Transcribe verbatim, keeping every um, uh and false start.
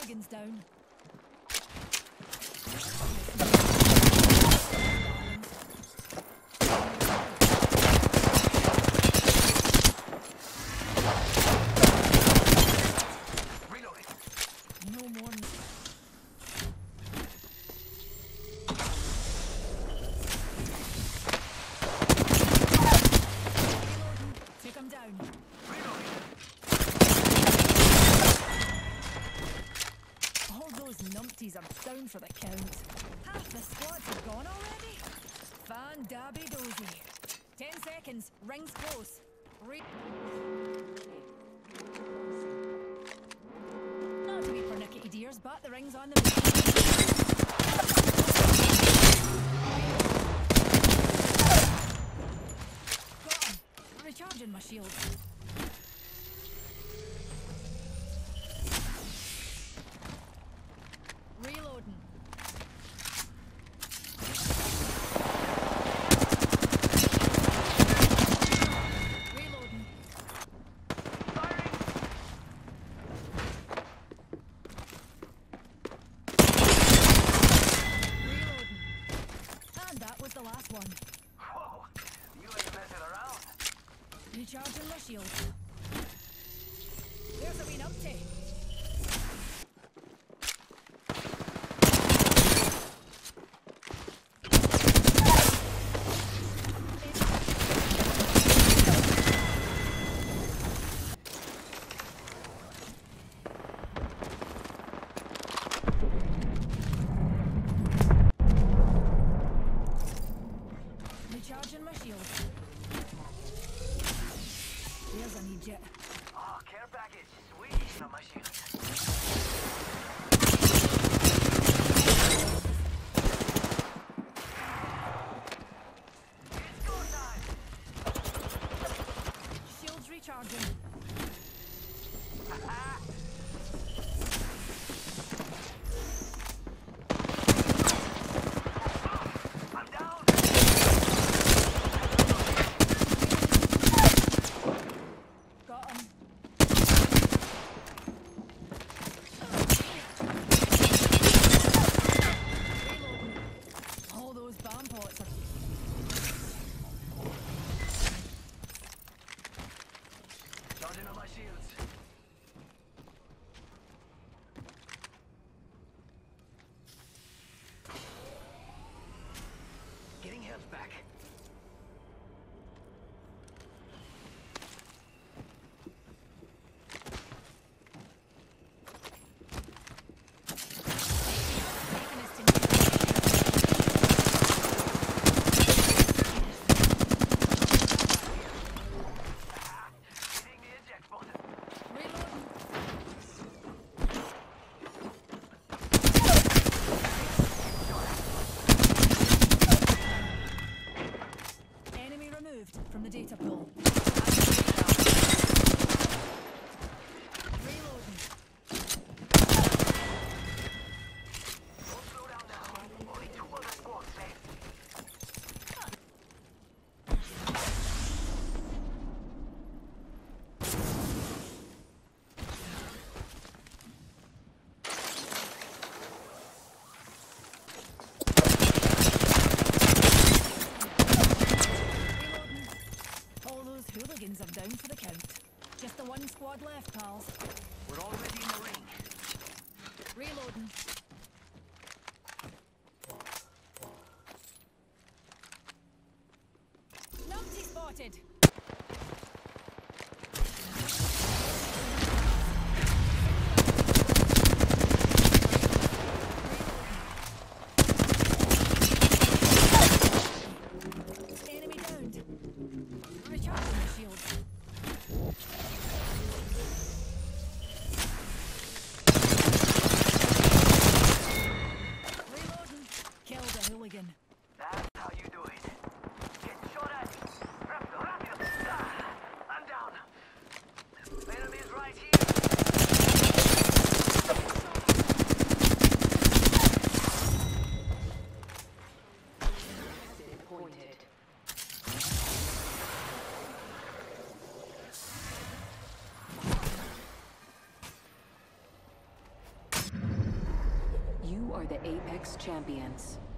hooligans down. Are down for the count. Half the squads are gone already? Fan dabby dozy. Ten seconds. Rings close. Re Not to be pernickety dears, but the ring's on the move. Got him. Recharging my shield. Reloading. Reloading. Firing. Reloading. And that was the last one. Whoa! You ain't messing around. Recharging my shield. There's a wee numpty. Recharging my shield. There's an Egypt. Oh, care package. Sweet on my shield. It's go time. Shields recharging. I'm down. Got him. Reloading. All those bomb pots are... Charging on my shields. Getting health back. Taking us to new... Hitting the eject button. Reloading. Enemy removed from the data pool. Reloading. Don't slow down now. Only two other squads left. Reloading. All those hooligans are down for the count. Just the one squad left, pals. We're already in the ring. Reloading. Numpty spotted. Enemy downed. Recharging the shield. Reloading. Killed a hooligan. That's how you do it. Get shot at. Rápido, rápido. are the Apex Champions.